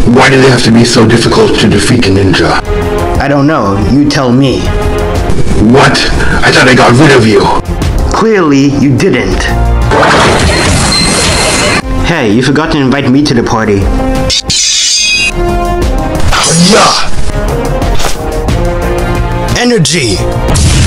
Why do they have to be so difficult to defeat a ninja? I don't know. You tell me. What? I thought I got rid of you. Clearly, you didn't. Hey, you forgot to invite me to the party. Yeah! Energy!